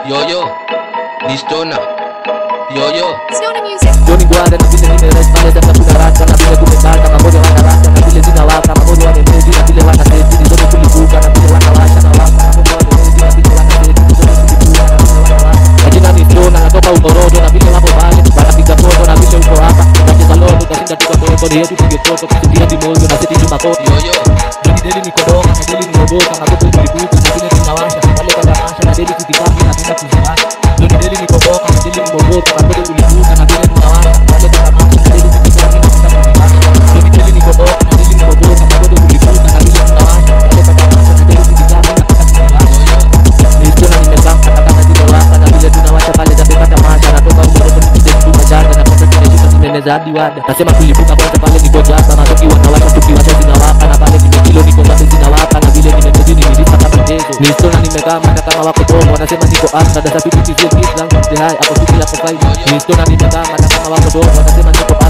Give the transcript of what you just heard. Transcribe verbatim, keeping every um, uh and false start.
Yo yo, Listona. Yo yo. Stona Music. Joni guarda na vile nimerespale za kudaraka na vile kumepata mamoja wanaraka na vile zinawaka mamoja wanemezi na vile wanaseti zote kulibuka na vile wanawasha na waka mamoja wanemezi na vile wanaseti zote kulibuka na vile wanawaka. Majina ni Stona natoka Umorodo na vile wapo pale wanapiga foto na vile uko hapa tunacheza lodo tutashinda tuko toto ni yetu tupige foto kusikia dimoyo na seti chuma kote. Yo yo. Joni deli ni kodoka na deli ni roboka na zote kulibuka na vile tunawasha wale kwa tamasha na deli kutikapi na tenda kuziwasha. Joni deli ni kodoka na deli ni roboka na zote kulibuka na vile tunawasha wale kwa tamasha na deli kutikapi na tenda kuziwasha. Joni deli ni kodoka na deli ni roboka na zote kulibuka na vile tunawasha wale kwa tamasha na deli kutikapi na tenda kuziwasha. Nilistona nimekaa kata kama zile waka na vile tunawasha pale za beka tamasha natoka Umorodo nikije kutuka chanda na pesa tumeshika tumemeza hadi wada. Nasema kulibuka kwanza pale niko jasa na toki wanawasha tukiwasha zinawaka na pale kimekilo niko ngapi zinawaka na vile nimemezi nilisa kama mchezo. Nilistona nimekaa mata kama wako tomo wanasema niko after dasa fiti kizi kizi langu mzee hai hapo fiti hapo five. Nilistona nimekaa mata kama wako tomo wanasema niko